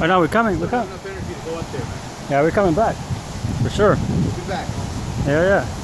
Oh no, we're coming. We're coming. Enough energy to go up there, man. Yeah, we're coming back. For sure. We'll be back. Yeah, yeah.